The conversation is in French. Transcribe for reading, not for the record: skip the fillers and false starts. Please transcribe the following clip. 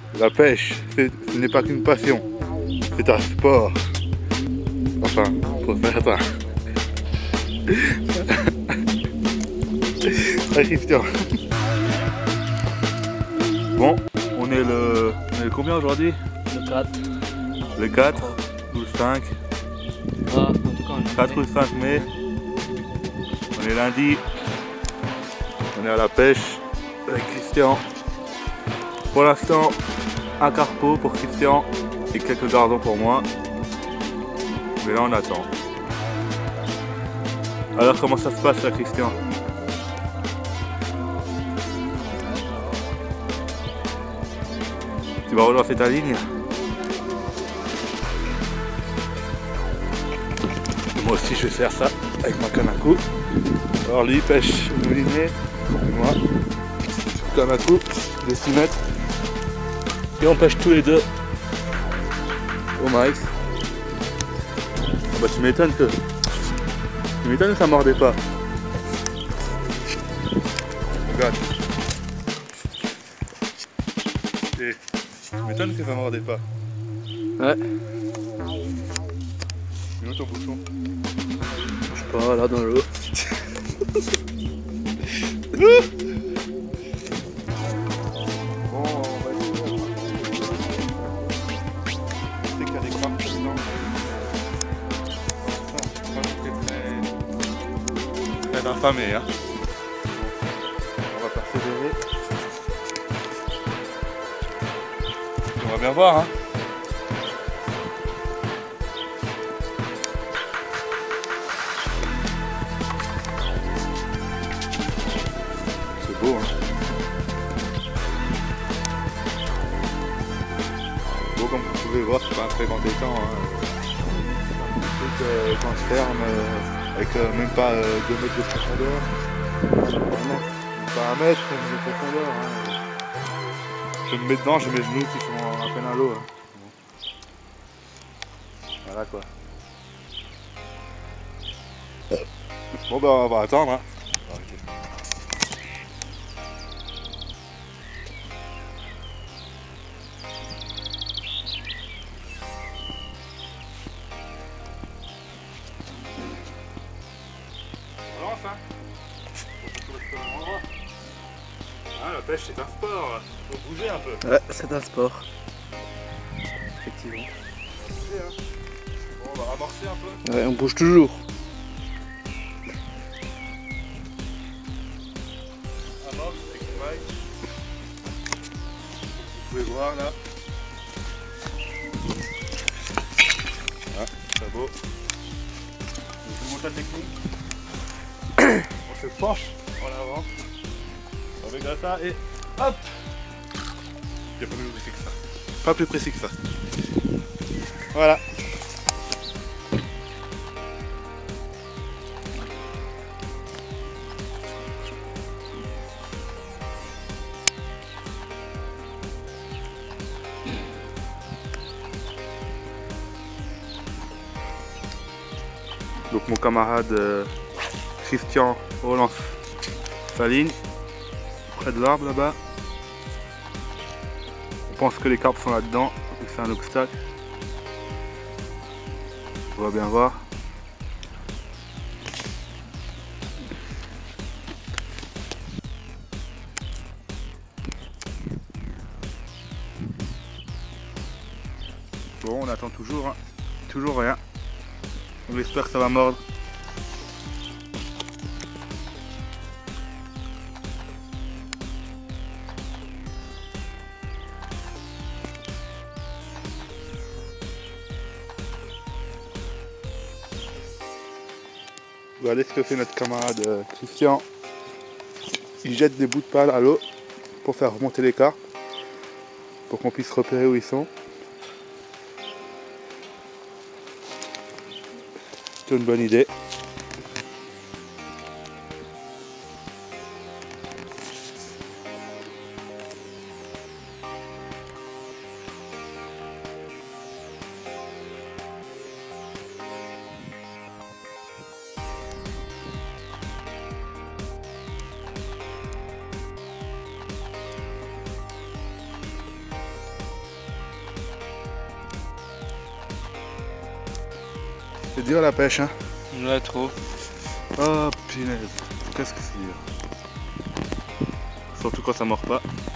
La pêche, ce n'est pas qu'une passion, c'est un sport. Enfin, pour certains. Ah, Christian. Bon, on est le combien aujourd'hui? Le 4. Le 4 ou le 5? Ah, en tout cas, on 4 ou le 5 mai. On est lundi. On est à la pêche avec Christian. Pour l'instant, un carpeau pour Christian et quelques gardons pour moi. Mais là, on attend. Alors, comment ça se passe là, Christian? Tu vas relancer ta ligne? Moi aussi je vais faire ça avec ma canne à coups. Alors lui pêche moulinet, et moi canne à coups de 6 mètres. Et on pêche tous les deux au maïs. Ah bah tu m'étonnes que ça mordait pas. Regarde. Et tu m'étonnes que ça mordait pas. Ouais. Mais où ton bouchon? Je sais pas, là dans l'eau. Bon, on va essayer. Je sais qu'il y a des crabes dedans. Très affamé, hein. On va persévérer. On va bien voir, hein. C'est beau, hein. Beau, comme vous pouvez voir, c'est pas un très grand étang, hein. Quand je ferme, avec même pas 2 mètres de profondeur. Pas 1 mètre de profondeur, hein. Je me mets dedans, je mets les genoux qui sont à peine à l'eau, hein. Voilà quoi. Bon bah on va attendre, hein. On va arrêter. On lance, hein. Ah, la pêche c'est un sport, faut bouger un peu. Ouais, c'est un sport. Effectivement. Bon, on va amorcer un peu. Ouais, on bouge toujours. Amorce avec le maille. Vous pouvez voir là. Ah, c'est beau. Je vous montre la technique. On se penche en avant. On met comme ça et hop. Il n'y a pas plus précis que ça. Pas plus précis que ça. Voilà. Donc mon camarade Christian relance sa ligne près de l'arbre là-bas. On pense que les carpes sont là-dedans, c'est un obstacle. On va bien voir. Bon, on attend toujours, hein. Toujours rien. On espère que ça va mordre. Regardez ce que fait notre camarade Christian. Il jette des bouts de pâle à l'eau pour faire remonter les carpes, pour qu'on puisse repérer où ils sont. C'est une bonne idée. C'est dur la pêche, hein. Là, trop. Oh, punaise. Qu'est-ce que c'est dur. Surtout quand ça mord pas.